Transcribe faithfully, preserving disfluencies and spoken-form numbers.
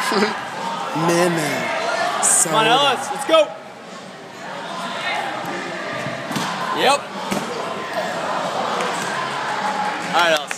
Man, man. So Come on, Ellis, let's go. Yep. All right, Ellis.